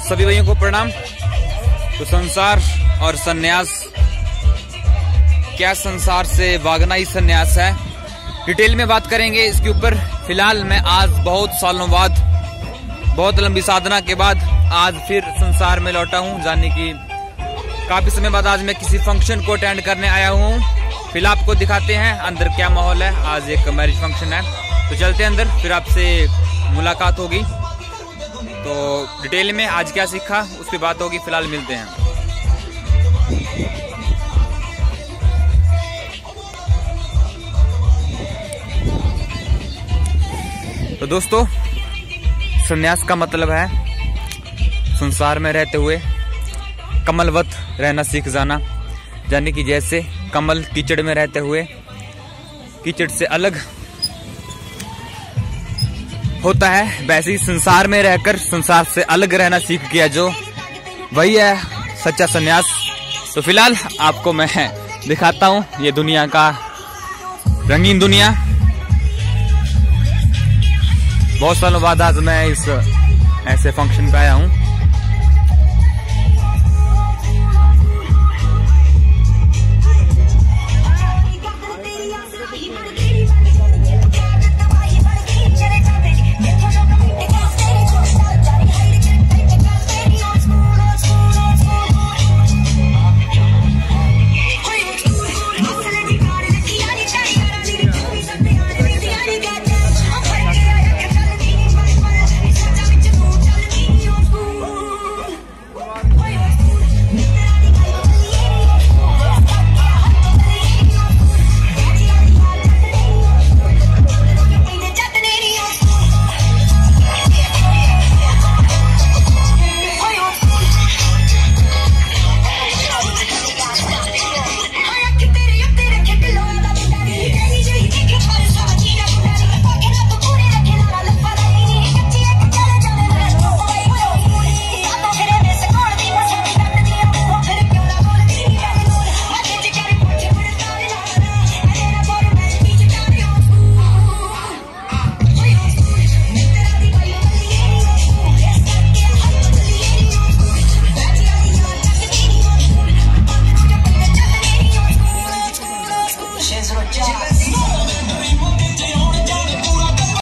सभी भाइयों को प्रणाम। तो संसार और सन्यास, क्या संसार से भागना ही सन्यास है, डिटेल में बात करेंगे इसके ऊपर। फिलहाल मैं आज बहुत सालों बाद, बहुत लंबी साधना के बाद आज फिर संसार में लौटा हूँ, जाने की काफी समय बाद आज मैं किसी फंक्शन को अटेंड करने आया हूँ। फिलहाल आपको दिखाते हैं अंदर क्या माहौल है। आज एक मैरिज फंक्शन है, तो चलते हैं अंदर, फिर आपसे मुलाकात होगी। तो डिटेल में आज क्या सीखा उस पर बात होगी। फिलहाल मिलते हैं। तो दोस्तों, संन्यास का मतलब है संसार में रहते हुए कमलवत रहना सीख जाना, यानी कि जैसे कमल कीचड़ में रहते हुए कीचड़ से अलग होता है, वैसे ही संसार में रहकर संसार से अलग रहना सीख गया जो, वही है सच्चा संन्यास। तो फिलहाल आपको मैं दिखाता हूँ ये दुनिया का रंगीन दुनिया। बहुत सालों बाद आज मैं इस ऐसे फंक्शन पे आया हूँ।